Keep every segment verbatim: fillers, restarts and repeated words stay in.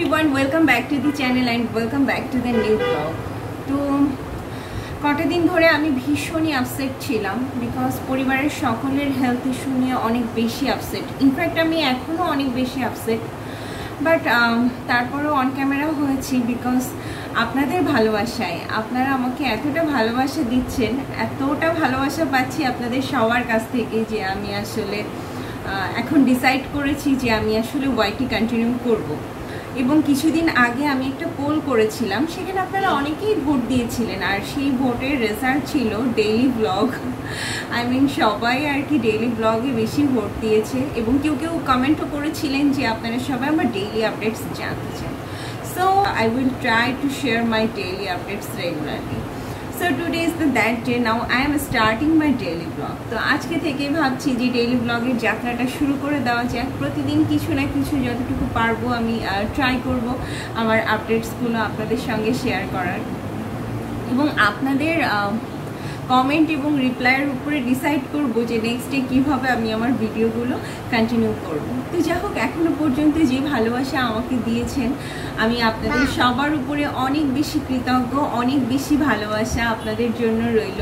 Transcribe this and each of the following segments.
everyone, welcome back to the channel and welcome back to the new vlog. তো কটা দিন ধরে আমি ভীষণই আপসেট ছিলাম বিকজ পরিবারের সকলের হেলথ ইস্যু নিয়ে অনেক বেশি আপসেট। ইনফ্যাক্ট আমি এখনও অনেক বেশি আপসেট, বাট তারপরেও অন ক্যামেরা হয়েছি বিকজ আপনাদের ভালোবাসায় আপনারা আমাকে এতটা ভালোবাসা দিচ্ছেন, এতটা ভালোবাসা পাচ্ছি আপনাদের সবার কাছ থেকে যে আমি আসলে এখন ডিসাইড করেছি যে আমি আসলে ওয়াইটি কন্টিনিউ করব। এবং কিছুদিন আগে আমি একটা পোল করেছিলাম, সেখানে আপনারা অনেকেই ভোট দিয়েছিলেন আর সেই ভোটের রেজাল্ট ছিল ডেইলি ব্লগ। আই মিন সবাই আর কি ডেইলি ব্লগে বেশি ভোট দিয়েছে এবং কেউ কেউ কমেন্টও করেছিলেন যে আপনারা সবাই আমার ডেইলি আপডেটস জানতে চান। So I will try to share my daily updates regularly. So today is the that day. Now I am starting my daily vlog. তো আজকে থেকে ভাবছি যে ডেইলি ব্লগের যাত্রাটা শুরু করে দেওয়া যায়। প্রতিদিন কিছু না কিছু যতটুকু পারবো আমি ট্রাই করব আমার আপডেটসগুলো আপনাদের সঙ্গে শেয়ার করার, এবং আপনাদের কমেন্ট এবং রিপ্লাইয়ের উপরে ডিসাইড করব যে নেক্সট ডে কীভাবে আমি আমার ভিডিওগুলো কন্টিনিউ করব। তো যাই হোক, এখনও পর্যন্ত যে ভালোবাসা আমাকে দিয়েছেন আমি আপনাদের সবার উপরে অনেক বেশি কৃতজ্ঞ, অনেক বেশি ভালোবাসা আপনাদের জন্য রইল।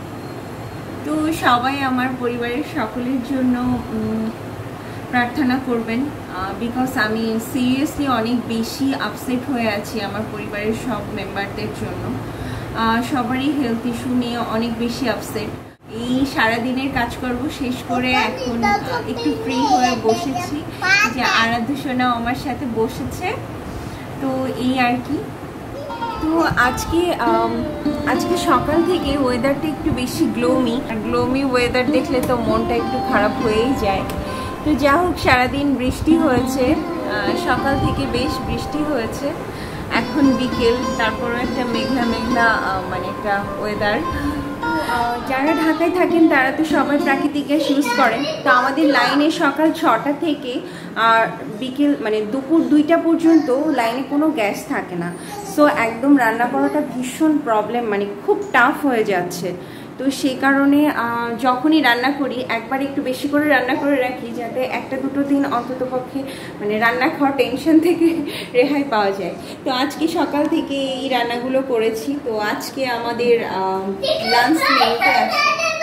তো সবাই আমার পরিবারের সকলের জন্য প্রার্থনা করবেন বিকজ আমি সিরিয়াসলি অনেক বেশি আপসেট হয়ে আছি আমার পরিবারের সব মেম্বারদের জন্য। সবারই হেলথ ইস্যু নিয়ে অনেক বেশি আপসেট। এই সারাদিনের কাজকর্ম শেষ করে এখন একটু ফ্রি হয়ে বসেছি, যে আরাধ্য সোনাও আমার সাথে বসেছে। তো এই আর কি। তো আজকে আজকে সকাল থেকে ওয়েদারটা একটু বেশি গ্লোমি, গ্লোমি ওয়েদার দেখলে তো মনটা একটু খারাপ হয়েই যায়। তো যা হোক, সারাদিন বৃষ্টি হয়েছে, সকাল থেকে বেশ বৃষ্টি হয়েছে। এখন বিকেল, তারপরও একটা মেঘলা মেঘলা মানে একটা ওয়েদার। যারা ঢাকায় থাকেন তারা তো সবাই প্রাকৃতিক গ্যাস ইউজ করেন। তো আমাদের লাইনে সকাল ছটা থেকে আর বিকেল মানে দুপুর দুইটা পর্যন্ত লাইনে কোনো গ্যাস থাকে না। সো একদম রান্না করাটা ভীষণ প্রবলেম, মানে খুব টাফ হয়ে যাচ্ছে। তো সেই কারণে যখনই রান্না করি একবার একটু বেশি করে রান্না করে রাখি, যাতে একটা দুটো দিন অন্তত পক্ষে মানে রান্না খাওয়ার টেনশন থেকে রেহাই পাওয়া যায়। তো আজকে সকাল থেকে এই রান্নাগুলো করেছি। তো আজকে আমাদের লাঞ্চ মেনুতে আছে,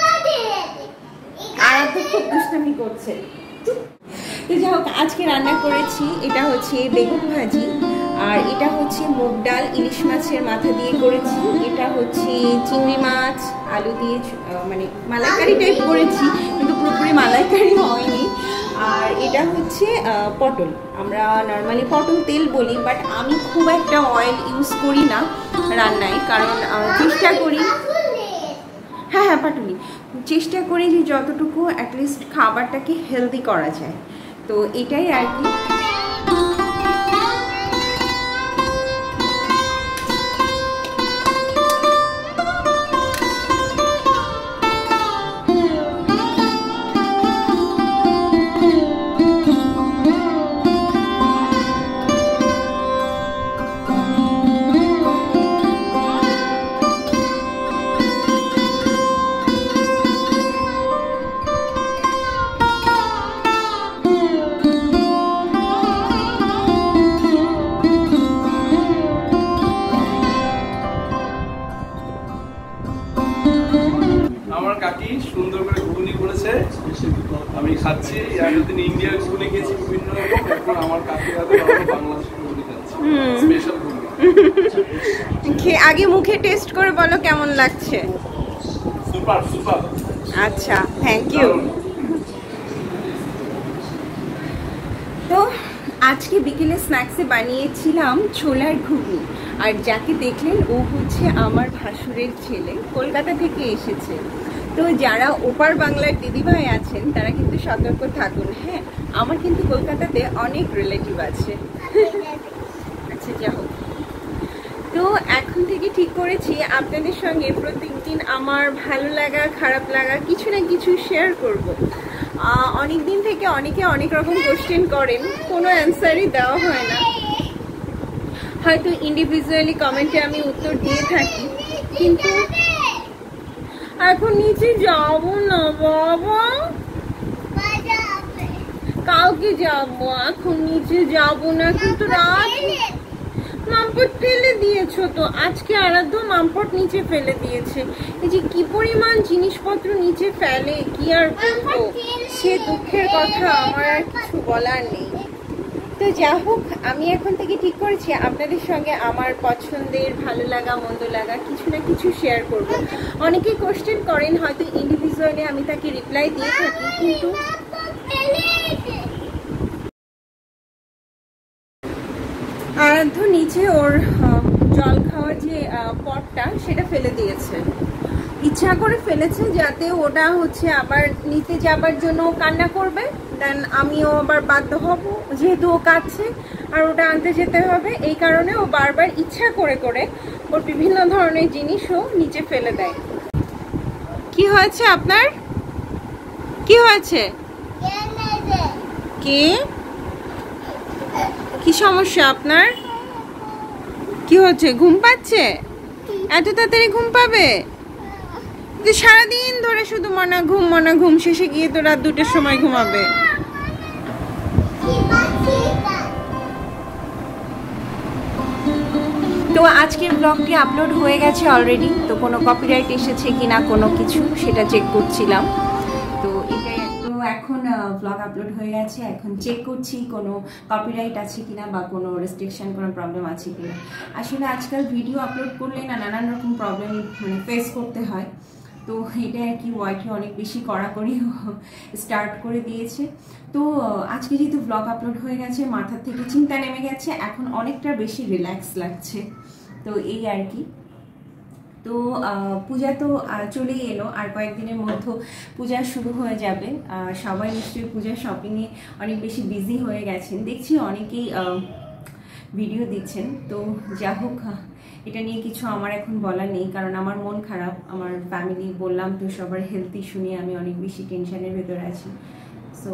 আর তো খুব দুষ্টামি করছে। তো যাই হোক, আজকে রান্না করেছি এটা হচ্ছে বেগুন ভাজি, আর এটা হচ্ছে মুগ ডাল ইলিশ মাছের মাথা দিয়ে করেছি, এটা হচ্ছে চিংড়ি মাছ আলু দিয়ে মানে মালাইকারি টাইপ করেছি, কিন্তু পুরোপুরি মালাইকারি হয়নি। আর এটা হচ্ছে পটল, আমরা নর্মালি পটল তেল বলি, বাট আমি খুব একটা অয়েল ইউজ করি না রান্নায়, কারণ চেষ্টা করি হ্যাঁ হ্যাঁ পাটুলি চেষ্টা করি যে যতটুকু অ্যাটলিস্ট খাবারটাকে হেলদি করা যায়। তো এটাই আর কি। আমার কাকি সুন্দর করে ঘুগনি করেছে, আমি খাচ্ছি। আগের দিন ইন্ডিয়ার ঘুগনি খেয়েছি বিভিন্ন রকম, এখন আমার কাকির হাতে বাংলাদেশের ঘুগনি খাচ্ছি, স্পেশাল ঘুগনি। আগে মুখে টেস্ট করে বলো কেমন লাগছে। Super super. আচ্ছা, থ্যাংক ইউ। তো আজকে বিকেলে স্ন্যাক্সে বানিয়েছিলাম ছোলার ঘুগনি, আর যাকে দেখলেন ও হচ্ছে আমার ভাসুরের ছেলে, কলকাতা থেকে এসেছে। তো যারা ওপার বাংলার দিদিভাই আছেন তারা কিন্তু সতর্ক থাকুন। হ্যাঁ, আমার কিন্তু কলকাতাতে অনেক রিলেটিভ আছে। আচ্ছা যা হোক, তো এখন থেকে ঠিক করেছি আপনাদের সঙ্গে প্রত্যেকদিন আমার ভালো লাগা খারাপ লাগা কিছু না কিছু শেয়ার করব। অনেক দিন থেকে অনেকে অনেক রকম কোশ্চেন করেন, কোনো অ্যান্সারই দেওয়া হয় না। হয়তো ইন্ডিভিজুয়ালি কমেন্টে আমি উত্তর দিয়ে থাকি, কিন্তু এখন নিচে যাবো না বাবা। কালকে যাবো, এখন নিচে যাবো না, কিন্তু রাত মামপট ফেলে দিয়েছো তো আজকে। আরাধ্য মামপট নিচে ফেলে দিয়েছে। এই যে কি পরিমাণ জিনিসপত্র নিচে ফেলে, কি আর বলবো, সে দুঃখের কথা আমার আর কিছু বলার নেই। তো যা হোক, আমি এখন থেকে ঠিক করেছি আপনাদের সঙ্গে আমার পছন্দের, ভালো লাগা, মন্দ লাগা কিছু না কিছু শেয়ার করব। অনেকেই কোশ্চেন করেন, হয়তো ইন্ডিভিজুয়ালি আমি তাকে রিপ্লাই দিয়ে থাকি, কিন্তু আরাধ্য নিচে ওর জল খাওয়ার যে পটটা সেটা ফেলে দিয়েছে, ইচ্ছা করে ফেলেছে, যাতে ওটা হচ্ছে আবার নিতে যাবার জন্য কান্না করবে, দেন আমিও আবার বাধ্য হব, যেহেতু ও কাঁদছে আর ওটা আনতে যেতে হবে। এই কারণে ও বারবার ইচ্ছা করে করে ওর বিভিন্ন ধরনের জিনিসও নিচে ফেলে দেয়। কি হয়েছে আপনার? কি হয়েছে? কি কি সমস্যা আপনার? কি হচ্ছে? ঘুম পাচ্ছে? এত তাড়াতাড়ি ঘুম পাবে? সারাদিন ধরে শুধু মনা ঘুম মনা ঘুম, শেষে গিয়ে তো রাত দুটোর সময় ঘুমাবে। তো আজকের ব্লগটি আপলোড হয়ে গেছে অলরেডি, তো কোনো কপিরাইট এসেছে কিনা কোনো কিছু সেটা চেক করছিলাম। তো এটাই, তো এখন ব্লগ আপলোড হয়ে গেছে, এখন চেক করছি কোনো কপিরাইট আছে কিনা বা কোনো রেস্ট্রিকশন, কোনো প্রবলেম আছে কিনা। আসলে আজকাল ভিডিও আপলোড করলে না নানান রকম প্রবলেম মানে ফেস করতে হয়, তো এটা আর কি ওয়াইটি অনেক বেশি কড়াকড়ি স্টার্ট করে দিয়েছে। তো আজকে যেহেতু ব্লগ আপলোড হয়ে গেছে, মাথার থেকে চিন্তা নেমে গেছে, এখন অনেকটা বেশি রিল্যাক্স লাগছে। তো এই আর কি। তো পূজা তো চলেই এলো, আর কয়েকদিনের মধ্যে পূজা শুরু হয়ে যাবে। সবাই নিশ্চয়ই পূজার শপিংয়ে অনেক বেশি বিজি হয়ে গেছেন, দেখছি অনেকেই ভিডিও দিচ্ছেন। তো যা হোক, এটা নিয়ে কিছু আমার এখন বলার নেই, কারণ আমার মন খারাপ, আমার ফ্যামিলি বললাম তো সবার হেলথ ইস্যু নিয়ে আমি অনেক বেশি টেনশনের ভেতরে আছি। সো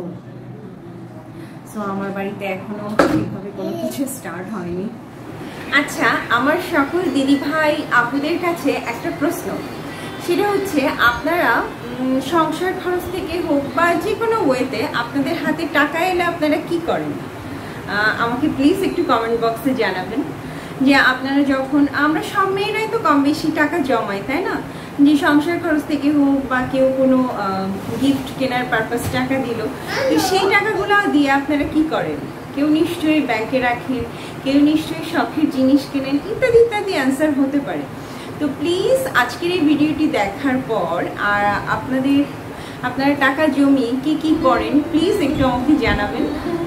সো আমার বাড়িতে এখনো ঠিকভাবে কোনো কিছু স্টার্ট হয়নি। আচ্ছা, আমার সকল দিদি ভাই আপুদের কাছে একটা প্রশ্ন, সেটা হচ্ছে আপনারা সংসার খরচ থেকে হোক বা যে কোনো ওয়েতে আপনাদের হাতে টাকা এলে আপনারা কি করেন? আমাকে প্লিজ একটু কমেন্ট বক্সে জানাবেন যে আপনারা যখন, আমরা সব মেয়েরাই তো কম বেশি টাকা জমাই, তাই না? যে সংসার খরচ থেকে হোক বা কেউ কোনো গিফট কেনার পারপাস টাকা দিল, তো সেই টাকাগুলো দিয়ে আপনারা কি করেন? কেউ নিশ্চয়ই ব্যাংকে রাখেন, কেউ নিশ্চয়ই শখের জিনিস কেনেন, ইত্যাদি ইত্যাদি অ্যান্সার হতে পারে। তো প্লিজ আজকের এই ভিডিওটি দেখার পর আর আপনাদের আপনারা টাকা জমিয়ে কি কি করেন প্লিজ একটু আমাকে জানাবেন।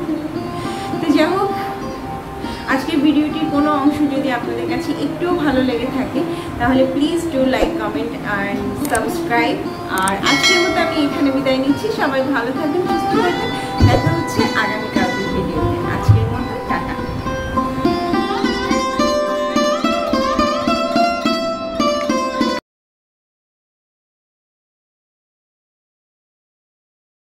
তো যাই হোক, আজকের ভিডিওটির কোনো অংশ যদি আপনাদের কাছে একটুও ভালো লেগে থাকে তাহলে please do like, comment and subscribe. আর আজকের মতো আমি এখানে বিদায় নিচ্ছি। সবাই ভালো থাকবেন, সুস্থ থাকবেন, দেখা হচ্ছে আগামী